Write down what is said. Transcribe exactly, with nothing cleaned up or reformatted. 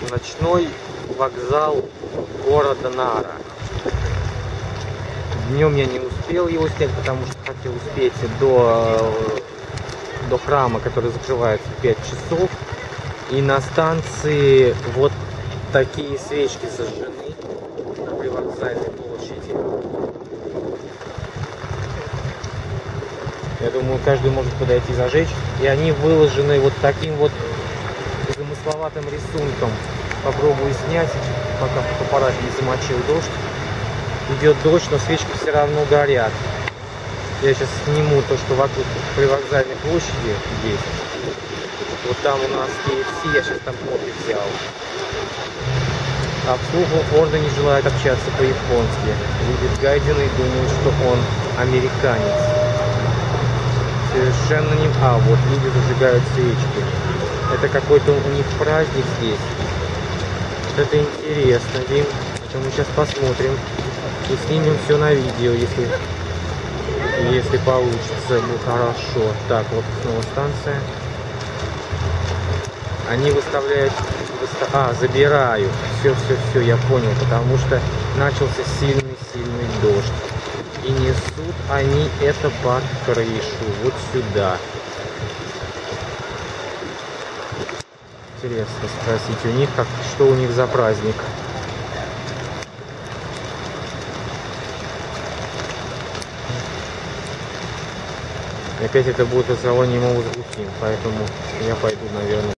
ночной вокзал города Нара. Днем я не успел его снять, потому что хотел успеть до, до храма, который закрывается в пять часов. И на станции вот такие свечки зажжены на привокзальной площади. Я думаю, каждый может подойти зажечь. И они выложены вот таким вот замысловатым рисунком. Попробую снять, пока фотоаппарат не замочил дождь. Идет дождь, но свечки все равно горят. Я сейчас сниму то, что вокруг привокзальной площади есть. Вот там у нас кей эф си, я сейчас там кофе взял. А вслух он не желает общаться по-японски. Видит Гайдена и думает, что он американец. Совершенно не... А, вот люди зажигают свечки. Это какой-то у них праздник здесь. Это интересно, Дим. Это мы сейчас посмотрим. И снимем все на видео, если, если получится. Будет хорошо. Так, вот снова станция. Они выставляют... Выстав... А, забирают. Все, все, все, я понял. Потому что начался сильный-сильный дождь. И несут они это под крышу. Вот сюда. Интересно спросить у них, как, что у них за праздник. И опять это будет из-за него звуки, поэтому я пойду, наверное.